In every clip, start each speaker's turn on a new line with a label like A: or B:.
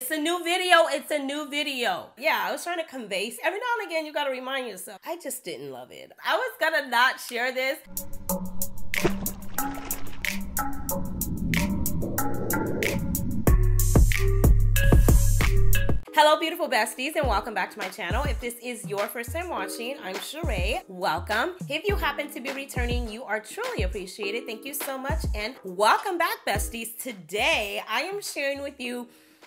A: It's a new video. It's a new video. Yeah, I was trying to convey. Every now and again, you gotta remind yourself. I just didn't love it. I was gonna not share this. Hello, beautiful besties, and welcome back to my channel. If this is your first time watching, I'm Sheree. Welcome. If you happen to be returning, you are truly appreciated. Thank you so much, and welcome back, besties. Today, I am sharing with you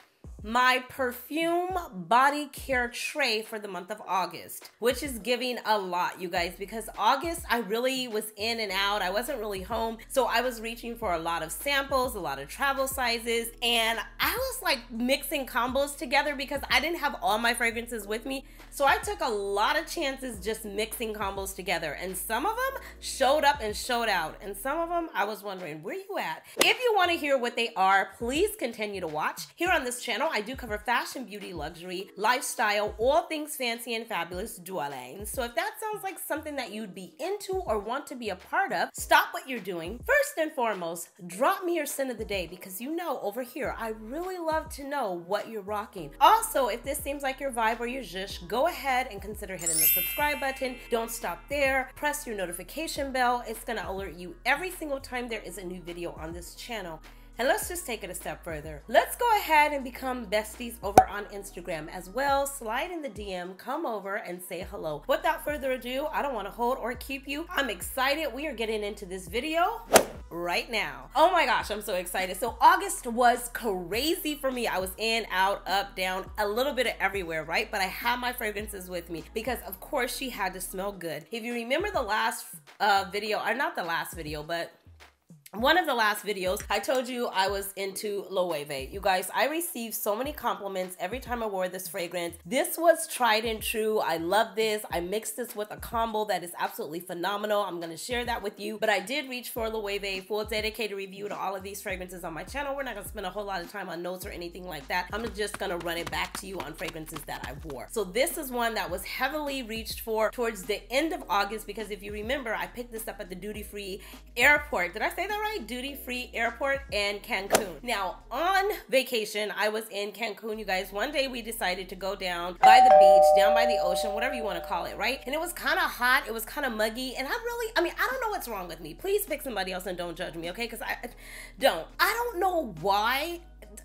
A: my perfume body care tray for the month of August, which is giving a lot, you guys, because August I really was in and out. I wasn't really home, so I was reaching for a lot of samples, a lot of travel sizes, and I was like mixing combos together because I didn't have all my fragrances with me. So I took a lot of chances just mixing combos together, and some of them showed up and showed out, and some of them I was wondering, where you at? If you want to hear what they are, please continue to watch. Here on this channel, I do cover fashion, beauty, luxury, lifestyle, all things fancy and fabulous dwelling. So if that sounds like something that you'd be into or want to be a part of, stop what you're doing. First and foremost, drop me your scent of the day, because you know over here, I really love to know what you're rocking. Also, if this seems like your vibe or your zhish, go ahead and consider hitting the subscribe button. Don't stop there. Press your notification bell. It's gonna alert you every single time there is a new video on this channel. And let's just take it a step further. Let's go ahead and become besties over on Instagram as well. Slide in the DM, come over and say hello. Without further ado, I don't want to hold or keep you. I'm excited. We are getting into this video right now. Oh my gosh, I'm so excited. So August was crazy for me. I was in, out, up, down, a little bit of everywhere, right? But I had my fragrances with me because of course she had to smell good. If you remember the last video, or not the last video, but one of the last videos, I told you I was into Loewe. You guys, I received so many compliments every time I wore this fragrance. This was tried and true. I love this. I mixed this with a combo that is absolutely phenomenal. I'm going to share that with you. But I did reach for Loewe, full dedicated review to all of these fragrances on my channel. We're not going to spend a whole lot of time on notes or anything like that. I'm just going to run it back to you on fragrances that I wore. So this is one that was heavily reached for towards the end of August, because if you remember, I picked this up at the duty-free airport. Did I say that right? Duty-free airport in Cancun. Now, on vacation, I was in Cancun, you guys. One day we decided to go down by the beach, down by the ocean, whatever you want to call it, right? And it was kind of hot, it was kind of muggy, and I don't know what's wrong with me. Please pick somebody else and don't judge me, okay? Because I don't know why.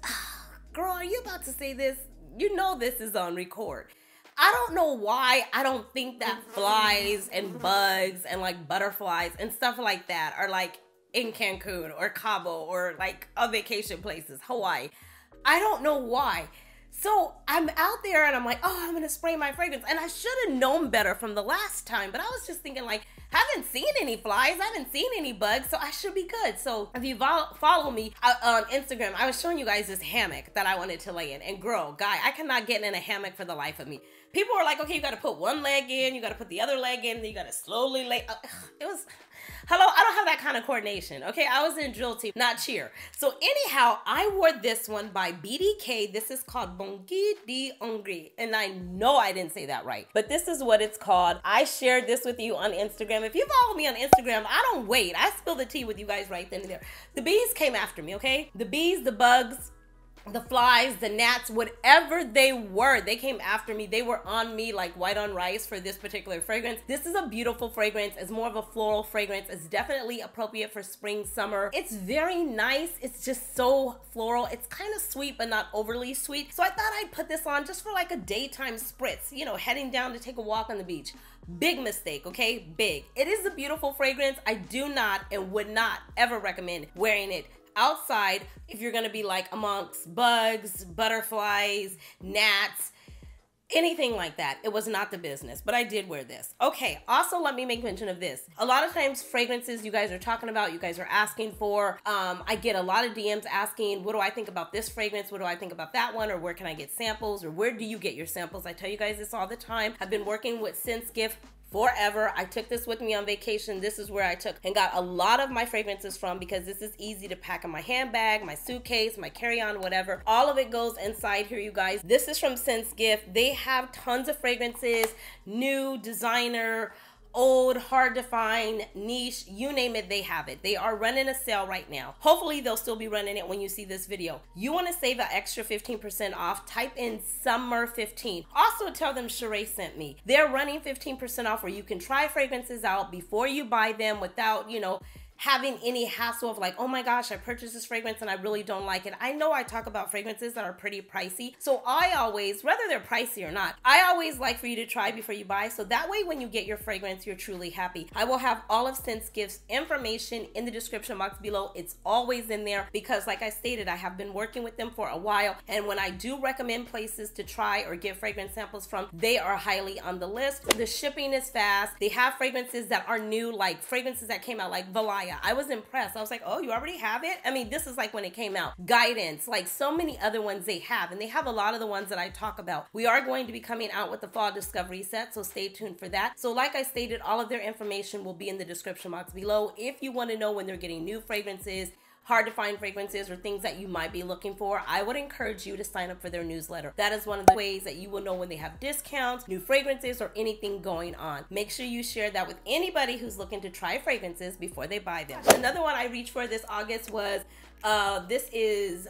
A: Girl, are you about to say this? You know this is on record. I don't know why I don't think that flies and bugs and like butterflies and stuff like that are like in Cancun or Cabo or like on vacation places, Hawaii. I don't know why. So I'm out there and I'm like, oh, I'm gonna spray my fragrance. And I should have known better from the last time, but I was just thinking like, I haven't seen any flies, I haven't seen any bugs, so I should be good. So if you follow me on Instagram, I was showing you guys this hammock that I wanted to lay in. And girl, guy, I cannot get in a hammock for the life of me. People were like, okay, you gotta put one leg in, you gotta put the other leg in, then you gotta slowly lay. It was, hello, I don't have that kind of coordination, okay? I was in drill team, not cheer. So anyhow, I wore this one by BDK. This is called Bangui d'Hongrie. And I know I didn't say that right, but this is what it's called. I shared this with you on Instagram. If you follow me on Instagram, I don't wait. I spill the tea with you guys right then and there. The bees came after me, okay? The bees, the bugs, the flies, the gnats, whatever they were, they came after me. They were on me like white on rice for this particular fragrance. This is a beautiful fragrance. It's more of a floral fragrance. It's definitely appropriate for spring, summer. It's very nice. It's just so floral. It's kind of sweet, but not overly sweet. So I thought I'd put this on just for like a daytime spritz, you know, heading down to take a walk on the beach. Big mistake, okay? Big. It is a beautiful fragrance. I do not and would not ever recommend wearing it outside if you're gonna be like amongst bugs, butterflies, gnats, anything like that. It was not the business, but I did wear this. Okay, also let me make mention of this. A lot of times fragrances you guys are talking about, you guys are asking for, I get a lot of DMs asking, what do I think about this fragrance? What do I think about that one? Or where can I get samples? Or where do you get your samples? I tell you guys this all the time. I've been working with SenseGift forever. I took this with me on vacation. This is where I took and got a lot of my fragrances from, because this is easy to pack in my handbag, my suitcase, my carry-on, whatever. All of it goes inside here, you guys. This is from SenseGift. They have tons of fragrances, new, designer, old, hard to find, niche, you name it, they have it. They are running a sale right now. Hopefully they'll still be running it when you see this video. You want to save an extra 15% off, type in summer 15. Also tell them Sheree sent me. They're running 15% off where you can try fragrances out before you buy them without, you know, having any hassle of like, oh my gosh, I purchased this fragrance and I really don't like it. I know I talk about fragrances that are pretty pricey. So I always, whether they're pricey or not, I always like for you to try before you buy. So that way when you get your fragrance, you're truly happy. I will have all of ScentSkip's information in the description box below. It's always in there because like I stated, I have been working with them for a while. And when I do recommend places to try or get fragrance samples from, they are highly on the list. The shipping is fast. They have fragrances that are new, like fragrances that came out like Valaya. I was impressed. I was like, oh, you already have it? I mean, this is like when it came out. Guidance, like so many other ones they have. And they have a lot of the ones that I talk about. We are going to be coming out with the fall discovery set, so stay tuned for that. So like I stated, all of their information will be in the description box below. If you want to know when they're getting new fragrances, hard to find fragrances, or things that you might be looking for, I would encourage you to sign up for their newsletter. That is one of the ways that you will know when they have discounts, new fragrances, or anything going on. Make sure you share that with anybody who's looking to try fragrances before they buy them. Another one I reached for this August was, this is,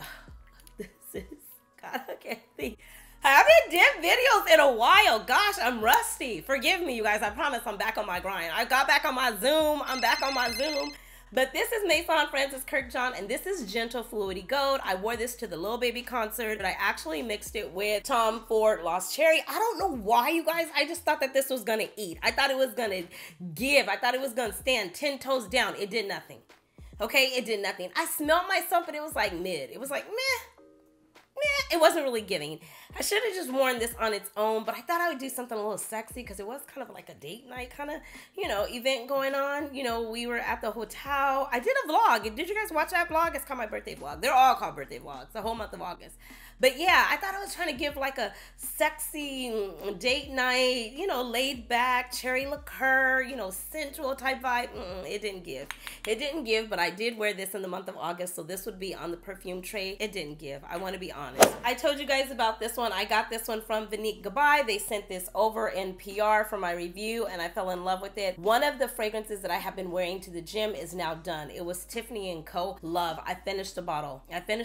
A: God, I can't think. I haven't did videos in a while. Gosh, I'm rusty. Forgive me, you guys. I promise I'm back on my grind. I got back on my Zoom. I'm back on my Zoom. But this is Maison Francis Kurkdjian, and this is Gentle Fluidy Gold. I wore this to the Lil Baby concert, but I actually mixed it with Tom Ford Lost Cherry. I don't know why, you guys. I just thought that this was gonna eat. I thought it was gonna give. I thought it was gonna stand 10 toes down. It did nothing. Okay, it did nothing. I smelled myself, but it was like mid. It was like meh. It wasn't really giving. I should have just worn this on its own, but I thought I would do something a little sexy because it was kind of like a date night kind of, you know, event going on. You know, we were at the hotel. I did a vlog. Did you guys watch that vlog? It's called my birthday vlog. They're all called birthday vlogs, the whole month of August. But yeah, I thought I was trying to give like a sexy date night, you know, laid back, cherry liqueur, you know, sensual type vibe. It didn't give. It didn't give, but I did wear this in the month of August, so this would be on the perfume tray. It didn't give. I want to be honest. I told you guys about this one. I got this one from Vanique Gabai. They sent this over in PR for my review, and I fell in love with it. One of the fragrances that I have been wearing to the gym is now done. It was Tiffany & Co. Love. I finished the bottle.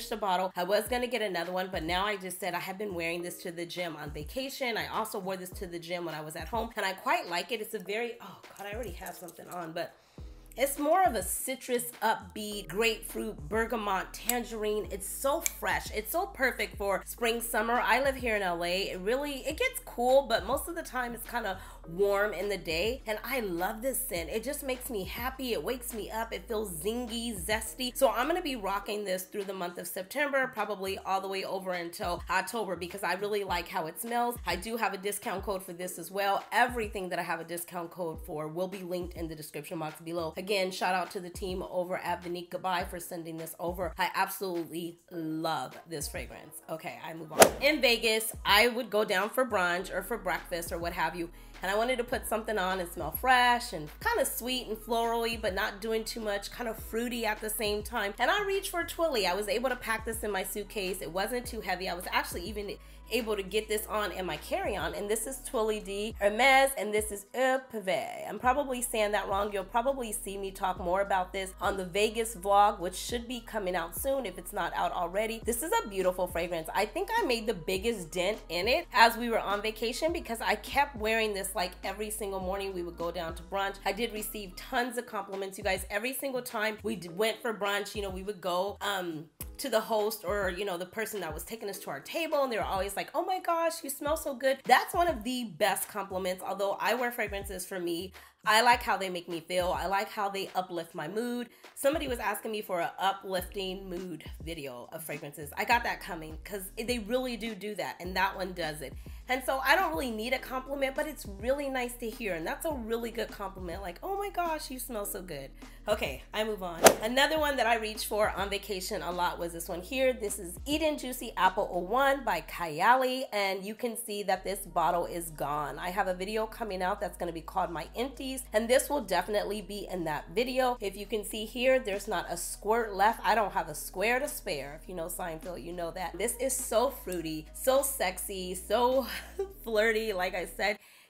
A: I was going to get another one, but now I just said I have been wearing this to the gym on vacation. I also wore this to the gym when I was at home, and I quite like it. It's a very, oh God, I already have something on, but it's more of a citrus, upbeat, grapefruit, bergamot, tangerine. It's so fresh. It's so perfect for spring, summer. I live here in LA. It gets cool, but most of the time it's kind of warm in the day, and I love this scent. It just makes me happy. It wakes me up. It feels zingy, zesty. So I'm gonna be rocking this through the month of September, probably all the way over until October, because I really like how it smells. I do have a discount code for this as well. Everything that I have a discount code for will be linked in the description box below. Again, shout out to the team over at Vanique Gabai for sending this over. I absolutely love this fragrance. Okay, I move on. In Vegas, I would go down for brunch or for breakfast or what have you, and I wanted to put something on and smell fresh and kind of sweet and floral-y, but not doing too much, kind of fruity at the same time. And I reached for Twilly. I was able to pack this in my suitcase. It wasn't too heavy. I was actually even able to get this on in my carry-on, and this is Twilly D Hermes, and this is Eau Pave. I'm probably saying that wrong. You'll probably see me talk more about this on the Vegas vlog, which should be coming out soon if it's not out already. This is a beautiful fragrance. I think I made the biggest dent in it as we were on vacation because I kept wearing this like every single morning we would go down to brunch. I did receive tons of compliments, you guys. Every single time we went for brunch, you know, we would go to the host or, you know, the person that was taking us to our table, and they were always like, oh my gosh, you smell so good. That's one of the best compliments. Although I wear fragrances for me, I like how they make me feel. I like how they uplift my mood. Somebody was asking me for an uplifting mood video of fragrances. I got that coming because they really do that, and that one does it. And so I don't really need a compliment, but it's really nice to hear, and that's a really good compliment. Like, oh my gosh, you smell so good. Okay, I move on. Another one that I reached for on vacation a lot was this one here. This is Eden Juicy Apple 01 by Kayali, and you can see that this bottle is gone. I have a video coming out that's going to be called My Empties, and this will definitely be in that video. If you can see here, there's not a squirt left. I don't have a square to spare. If you know Seinfeld, you know that. This is so fruity, so sexy, so flirty. Like I said,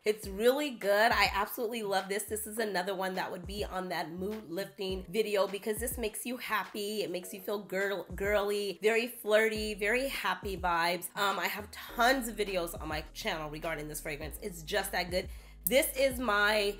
A: It's really good. I absolutely love this. This is another one that would be on that mood lifting video because this makes you happy. It makes you feel girly, very flirty, very happy vibes. I have tons of videos on my channel regarding this fragrance. It's just that good. This is my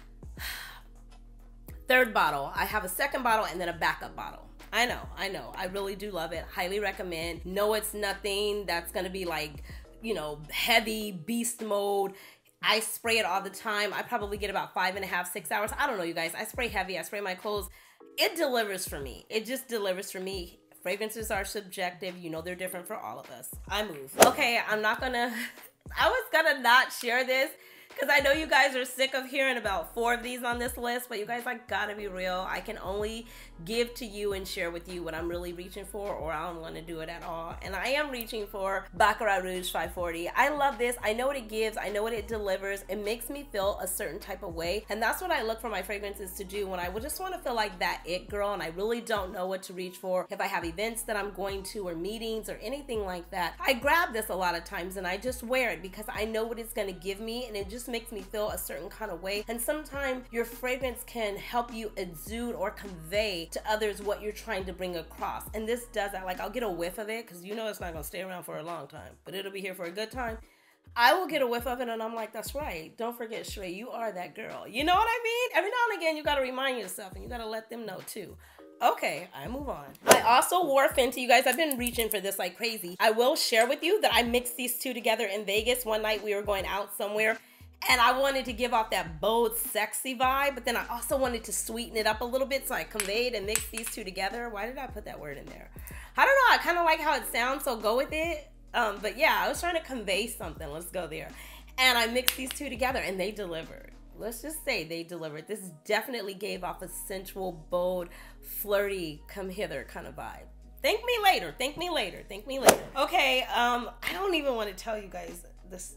A: third bottle. I have a second bottle and then a backup bottle. I know. I really do love it. Highly recommend. No, it's nothing that's gonna be like, you know, heavy beast mode. I spray it all the time. I probably get about 5.5, 6 hours. I don't know, you guys. I spray heavy. I spray my clothes. It delivers for me. It just delivers for me. Fragrances are subjective. You know, they're different for all of us. I move. Okay, I was gonna not share this because I know you guys are sick of hearing about 4 of these on this list, but you guys, I gotta be real. I can only give to you and share with you what I'm really reaching for, or I don't want to do it at all. And I am reaching for Baccarat Rouge 540. I love this. I know what it gives. I know what it delivers. It makes me feel a certain type of way. And that's what I look for my fragrances to do when I would just want to feel like that it girl and I really don't know what to reach for. If I have events that I'm going to or meetings or anything like that, I grab this a lot of times and I just wear it because I know what it's going to give me, and it just makes me feel a certain kind of way. And sometimes your fragrance can help you exude or convey to others what you're trying to bring across. And this does that. Like, I'll get a whiff of it because you know it's not gonna stay around for a long time, but it'll be here for a good time. I will get a whiff of it and I'm like, that's right. Don't forget, Sheree, you are that girl. You know what I mean? Every now and again, you gotta remind yourself and you gotta let them know too. Okay, I move on. I also wore Fenty. You guys, I've been reaching for this like crazy. I will share with you that I mixed these two together in Vegas. One night we were going out somewhere and I wanted to give off that bold, sexy vibe, but then I also wanted to sweeten it up a little bit, so I conveyed and mixed these two together. Why did I put that word in there? I don't know. I kind of like how it sounds, so go with it. But yeah, I was trying to convey something. Let's go there. And I mixed these two together, and they delivered. Let's just say they delivered. This definitely gave off a sensual, bold, flirty, come hither kind of vibe. Thank me later. Thank me later. Thank me later. Okay, I don't even want to tell you guys this.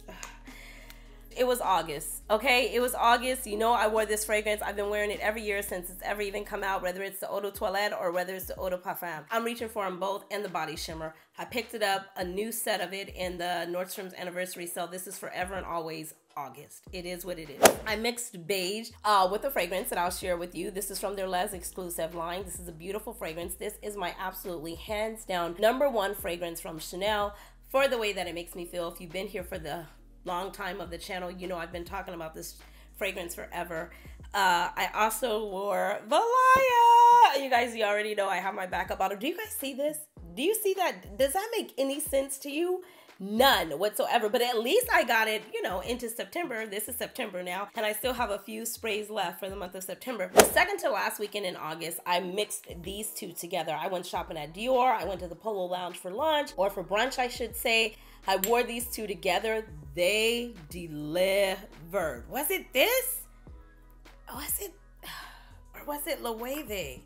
A: It was August, okay? It was August. You know I wore this fragrance. I've been wearing it every year since it's ever even come out, whether it's the Eau de Toilette or whether it's the Eau de Parfum. I'm reaching for them both and the body shimmer. I picked it up, a new set of it in the Nordstrom's anniversary sale. This is forever and always August. It is what it is. I mixed beige with a fragrance that I'll share with you. This is from their Les Exclusive line. This is a beautiful fragrance. This is my absolutely hands down #1 fragrance from Chanel for the way that it makes me feel. If you've been here for the long time of the channel, you know I've been talking about this fragrance forever. I also wore Valaya. You guys, you already know I have my backup bottle. Do you guys see this? Do you see that? Does that make any sense to you? None whatsoever, but at least I got it, you know, into September. This is September now, and I still have a few sprays left for the month of September. The second to last weekend in August, I mixed these two together. I went shopping at Dior. I went to the Polo Lounge for lunch, or for brunch, I should say. I wore these two together. They delivered. Was it this? Was it, or was it Loewe?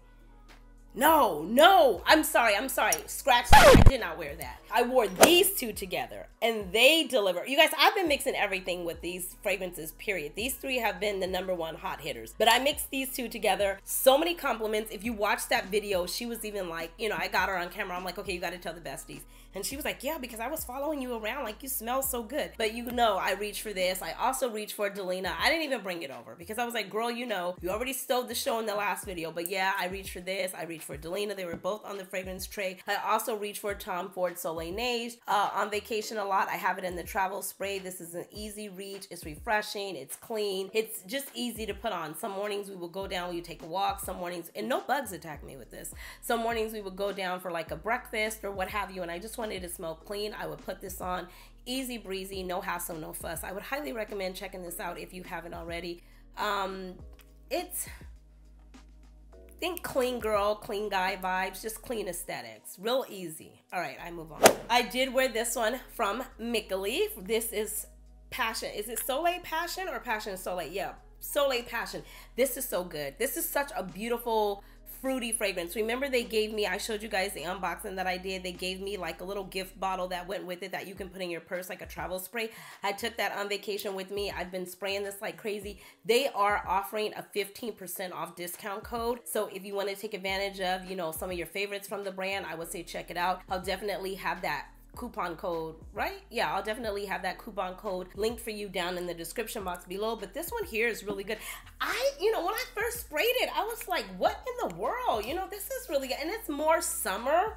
A: No, I'm sorry. Scratch that. I did not wear that. I wore these two together and they deliver. You guys, I've been mixing everything with these fragrances, period. These three have been the #1 hot hitters, but I mixed these two together. So many compliments. If you watch that video, she was even like, you know, I got her on camera. I'm like, okay, you got to tell the besties. And she was like, yeah, because I was following you around, like you smell so good. But you know, I reached for this. I also reached for Delina. I didn't even bring it over because I was like, girl, you know, you already stole the show in the last video. But yeah, I reached for this. I reached for Delina. They were both on the fragrance tray. I also reached for Tom Ford Soleil Neige. On vacation a lot, I have it in the travel spray. This is an easy reach. It's refreshing. It's clean. It's just easy to put on. Some mornings we will go down, we take a walk. Some mornings, and no bugs attack me with this. Some mornings we would go down for like a breakfast or what have you, and I just wanted to smell clean. I would put this on. Easy breezy, no hassle, no fuss. I would highly recommend checking this out if you haven't already. It's, think clean girl, clean guy vibes, just clean aesthetics. Real easy. All right, I move on. I did wear this one from Micali. This is Passion. Is it Soleil Passion or Passion Soleil? Yeah, Soleil Passion. This is so good. This is such a beautiful, fruity fragrance. Remember they gave me, I showed you guys the unboxing that I did. They gave me like a little gift bottle that went with it that you can put in your purse, like a travel spray. I took that on vacation with me. I've been spraying this like crazy. They are offering a 15% off discount code. So if you want to take advantage of, you know, some of your favorites from the brand, I would say check it out. I'll definitely have that coupon code, right? Yeah, I'll definitely have that coupon code linked for you down in the description box below. But this one here is really good. When I first sprayed it, I was like, what in the world? This is really good. And it's more summer.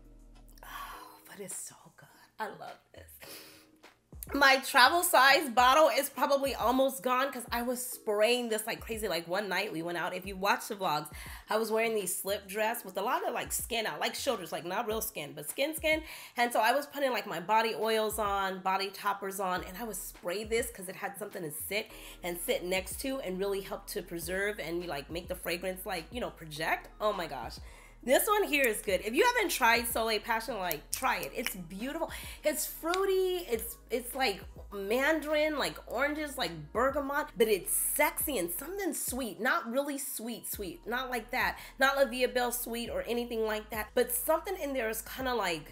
A: Oh, but it's so good. I love this. My travel size bottle is probably almost gone because I was spraying this like crazy. Like one night we went out, if you watch the vlogs, I was wearing these slip dress with a lot of like skin out, like shoulders, like not real skin, but skin. And so I was putting like my body oils on, body toppers on, and I would spray this because it had something to sit next to and really help to preserve and like make the fragrance like, project. Oh my gosh. This one here is good. If you haven't tried Soleil Passion, like try it. It's beautiful. It's fruity. It's like mandarin, like oranges, like bergamot, but it's sexy and something sweet. Not really sweet. Not like that. Not La Vie Belle sweet or anything like that. But something in there is kind of like,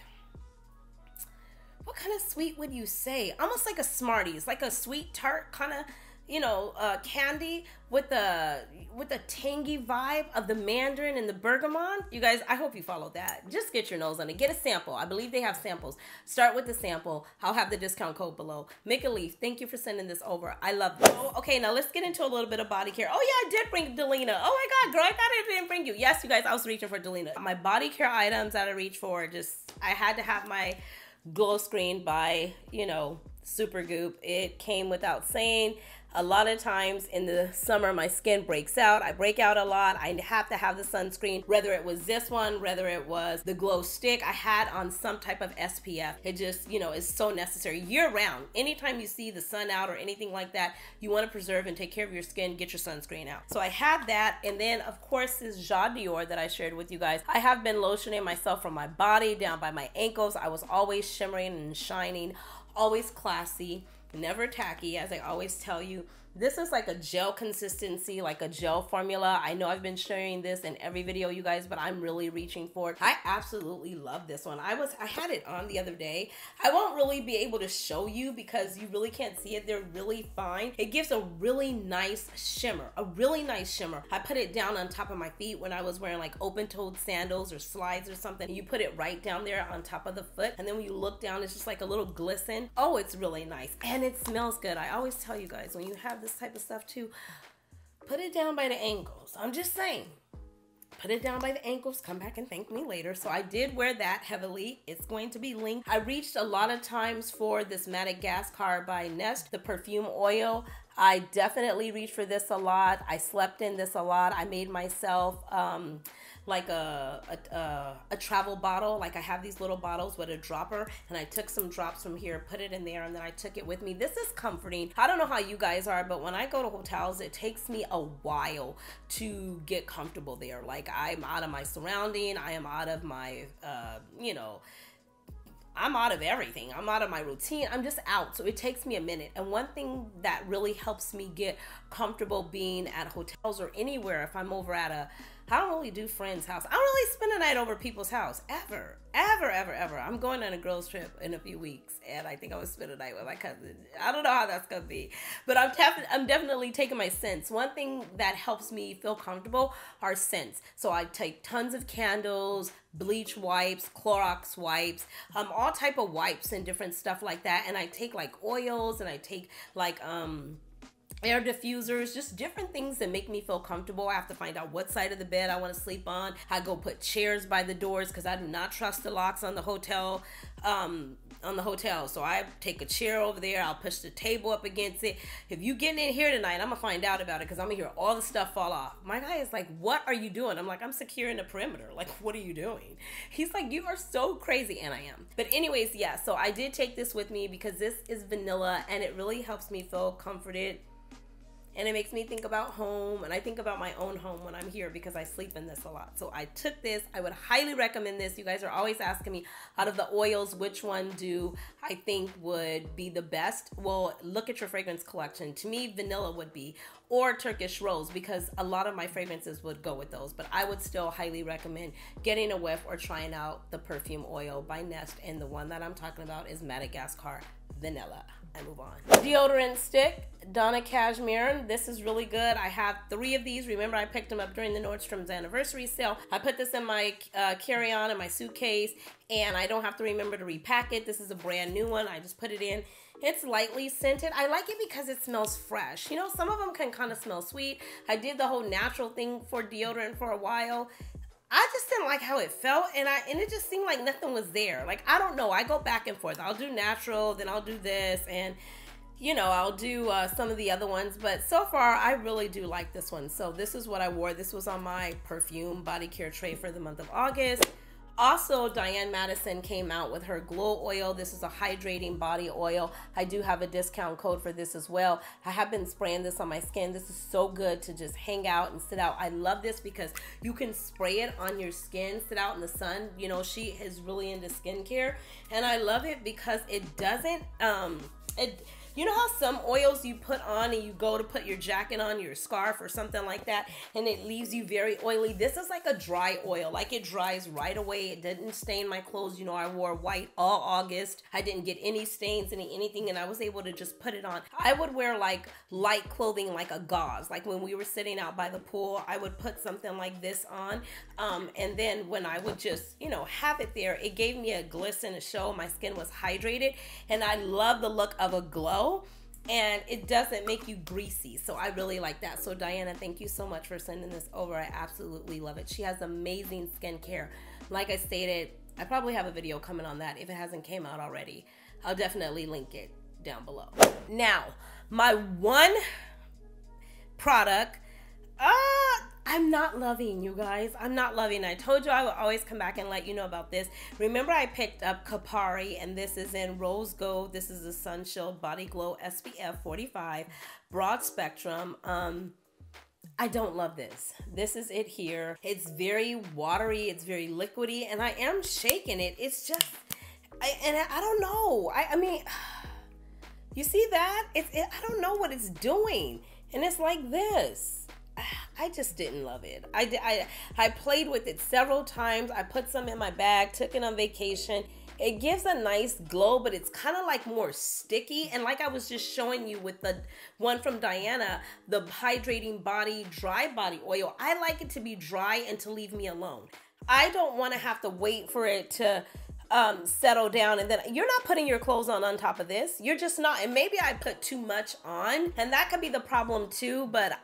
A: what kind of sweet would you say? Almost like a Smarties, like a sweet tart kind of, candy with the tangy vibe of the mandarin and the bergamot. You guys, I hope you follow that. Just get your nose on it. Get a sample. I believe they have samples. Start with the sample. I'll have the discount code below. Make a leaf. Thank you for sending this over. I love this. Okay, now let's get into a little bit of body care. Oh yeah, I did bring Delina. Oh my God, girl, I thought I didn't bring you. Yes, you guys, I was reaching for Delina. My body care items that I reach for, I had to have my glow screen by, Supergoop. It came without saying. A lot of times in the summer, my skin breaks out. I break out a lot. I have to have the sunscreen, whether it was this one, whether it was the glow stick. I had on some type of SPF. It just, is so necessary year round. Anytime you see the sun out or anything like that, you want to preserve and take care of your skin, get your sunscreen out. So I have that. And then of course this Jade Dior that I shared with you guys. I have been lotioning myself from my body down by my ankles. I was always shimmering and shining, always classy, never tacky, as I always tell you. This is like a gel consistency, like a gel formula. I know I've been sharing this in every video, you guys, but I'm really reaching for it. I absolutely love this one. I had it on the other day. I won't really be able to show you because you really can't see it. They're really fine. It gives a really nice shimmer, I put it down on top of my feet when I was wearing like open-toed sandals or slides or something. You put it right down there on top of the foot, and then when you look down, it's just like a little glisten. Oh, it's really nice, and it smells good. I always tell you guys, when you have this type of stuff too, put it down by the ankles. I'm just saying, put it down by the ankles, come back and thank me later. So I did wear that heavily. It's going to be linked. I reached a lot of times for this Madagascar by Nest, the perfume oil. I definitely reached for this a lot. I slept in this a lot. I made myself like a travel bottle. Like I have these little bottles with a dropper, and I took some drops from here, put it in there, and then I took it with me. This is comforting. I don't know how you guys are, but when I go to hotels, it takes me a while to get comfortable there. Like I'm out of my surrounding. I am out of my, I'm out of everything. I'm out of my routine. I'm just out. So it takes me a minute. And one thing that really helps me get comfortable being at hotels or anywhere, if I'm over at I don't really do friends' house. I don't really spend a night over people's house, ever. I'm going on a girls trip in a few weeks, and I think I would spend a night with my cousin. I don't know how that's gonna be, but I'm definitely taking my scents. One thing that helps me feel comfortable are scents. So I take tons of candles, bleach wipes, Clorox wipes, all type of wipes and different stuff like that. And I take like oils, and I take like air diffusers, just different things that make me feel comfortable. I have to find out what side of the bed I want to sleep on. I go put chairs by the doors because I do not trust the locks on the hotel. So I take a chair over there. I'll push the table up against it. If you getting in here tonight, I'm gonna find out about it because I'm gonna hear all the stuff fall off. My guy is like, "What are you doing?" I'm like, "I'm securing the perimeter." Like, what are you doing? He's like, "You are so crazy," and I am. But anyways, yeah. So I did take this with me because this is vanilla, and it really helps me feel comforted. And it makes me think about home, and I think about my own home when I'm here because I sleep in this a lot. So I took this. I would highly recommend this. You guys are always asking me, out of the oils, which one do I think would be the best? Well, look at your fragrance collection. To me, vanilla would be, or Turkish rose, because a lot of my fragrances would go with those. But I would still highly recommend getting a whiff or trying out the perfume oil by Nest. And the one that I'm talking about is Madagascar vanilla. I move on. Deodorant stick, Donna Cashmere. This is really good. I have 3 of these. Remember, I picked them up during the Nordstrom's anniversary sale. I put this in my carry-on in my suitcase, and I don't have to remember to repack it. This is a brand new one. I just put it in. It's lightly scented. I like it because it smells fresh. You know, some of them can kind of smell sweet. I did the whole natural thing for deodorant for a while. I just didn't like how it felt, and it just seemed like nothing was there. Like, I don't know. I go back and forth. I'll do natural, then I'll do this, and, you know, I'll do some of the other ones. But so far, I really do like this one. So this is what I wore. This was on my perfume body care tray for the month of August. Also, Diane Madison came out with her Glow Oil. This is a hydrating body oil. I do have a discount code for this as well. I have been spraying this on my skin. This is so good to just hang out and sit out. I love this because you can spray it on your skin, sit out in the sun. You know, she is really into skincare. And I love it because it doesn't, you know how some oils you put on and you go to put your jacket on, your scarf or something like that, and it leaves you very oily? This is like a dry oil. Like, it dries right away. It didn't stain my clothes. You know, I wore white all August. I didn't get any stains, anything, and I was able to just put it on. I would wear like light clothing, like a gauze. Like when we were sitting out by the pool, I would put something like this on. And then when I would just, you know, have it there, it gave me a glisten to show my skin was hydrated. And I love the look of a glow. And it doesn't make you greasy, so I really like that. So Diana, thank you so much for sending this over. I absolutely love it. She has amazing skincare. Like I stated, I probably have a video coming on that if it hasn't came out already. I'll definitely link it down below. Now, my one product, I'm not loving, you guys. I'm not loving. I told you I would always come back and let you know about this. Remember, I picked up Kapari, and this is in Rose Gold. This is a Sun Shield Body Glow SPF 45 broad spectrum. I don't love this. This is it here. It's very watery. It's very liquidy, and I am shaking it. It's just, I don't know. I mean, you see that? I don't know what it's doing, and it's like this. I just didn't love it. I played with it several times. I put some in my bag, took it on vacation. It gives a nice glow, but it's kind of like more sticky. And like I was just showing you with the one from Diana, the hydrating body, dry body oil, I like it to be dry and to leave me alone. I don't want to have to wait for it to settle down, and then you're not putting your clothes on top of this. You're just not. And maybe I put too much on, and that could be the problem too, but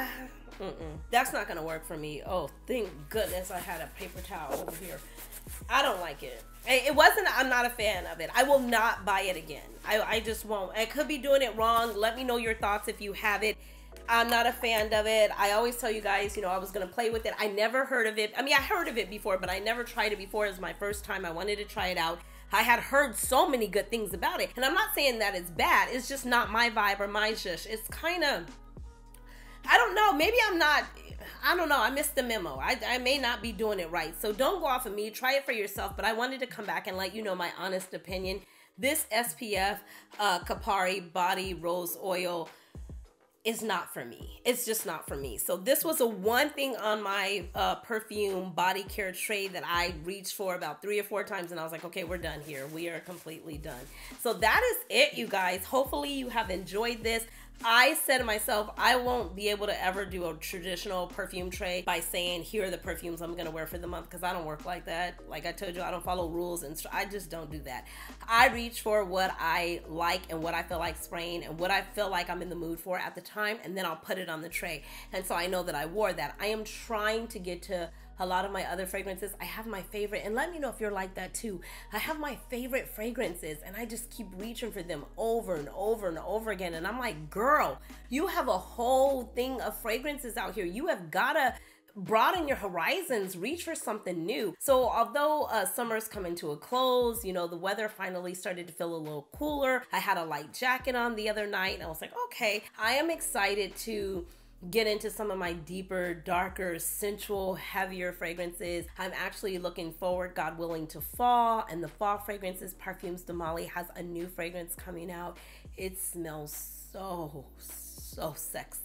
A: that's not gonna work for me. Oh, thank goodness I had a paper towel over here. I don't like it. It wasn't, I'm not a fan of it. I will not buy it again. I just won't. I could be doing it wrong. Let me know your thoughts if you have it. I'm not a fan of it. I always tell you guys, you know, I was going to play with it. I never heard of it. I mean, I heard of it before, but I never tried it before. It was my first time. I wanted to try it out. I had heard so many good things about it. And I'm not saying that it's bad. It's just not my vibe or my zhush. It's kind of, I don't know. Maybe I'm not, I don't know. I missed the memo. I may not be doing it right. So don't go off of me. Try it for yourself. But I wanted to come back and let you know my honest opinion. This SPF Kapari Body Rose Oil is not for me. It's just not for me. So this was a one thing on my perfume body care tray that I reached for about 3 or 4 times, and I was like, okay, we're done here. We are completely done. So that is it, you guys. Hopefully you have enjoyed this. I said to myself, I won't be able to ever do a traditional perfume tray by saying, here are the perfumes I'm going to wear for the month, because I don't work like that. Like I told you, I don't follow rules, and I just don't do that. I reach for what I like and what I feel like spraying and what I feel like I'm in the mood for at the time, and then I'll put it on the tray. And so I know that I wore that. I am trying to get to a lot of my other fragrances. I have my favorite, and let me know if you're like that too. I have my favorite fragrances, and I just keep reaching for them over and over and over again. And I'm like, girl, you have a whole thing of fragrances out here. You have gotta broaden your horizons, reach for something new. So although summer's coming to a close, you know, the weather finally started to feel a little cooler. I had a light jacket on the other night, and I was like, okay, I am excited to get into some of my deeper, darker, sensual, heavier fragrances. I'm actually looking forward, God willing, to fall and the fall fragrances. Parfums de Mali has a new fragrance coming out. It smells so sexy,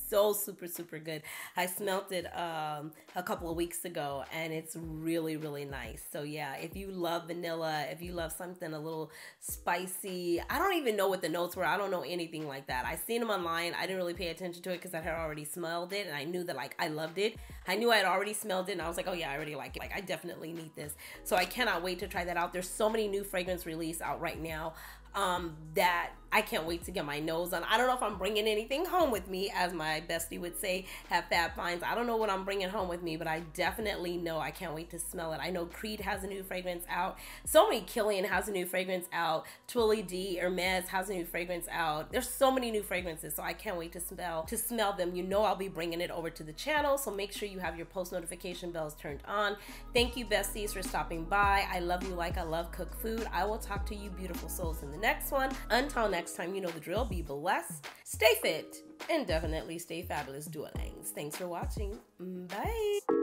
A: so super good. I smelled it a couple of weeks ago, and it's really, really nice. So yeah, if you love vanilla, if you love something a little spicy, I don't even know what the notes were. I don't know anything like that. I seen them online. I didn't really pay attention to it because I had already smelled it, and I knew that like I loved it. I knew I had already smelled it, and I was like, oh yeah, I already like it. Like I definitely need this. So I cannot wait to try that out. There's so many new fragrance release out right now that I can't wait to get my nose on. I don't know if I'm bringing anything home with me, as my bestie would say, have Fab Finds. I don't know what I'm bringing home with me, but I definitely know I can't wait to smell it. I know Creed has a new fragrance out. So many. Kilian has a new fragrance out. Twilly D, Hermes has a new fragrance out. There's so many new fragrances, so I can't wait to smell them. You know I'll be bringing it over to the channel, so make sure you have your post notification bells turned on. Thank you, besties, for stopping by. I love you like I love cooked food. I will talk to you beautiful souls in the next one. Until next time, you know the drill. Be blessed, stay fit, and definitely stay fabulous, Duolings. Thanks for watching. Bye.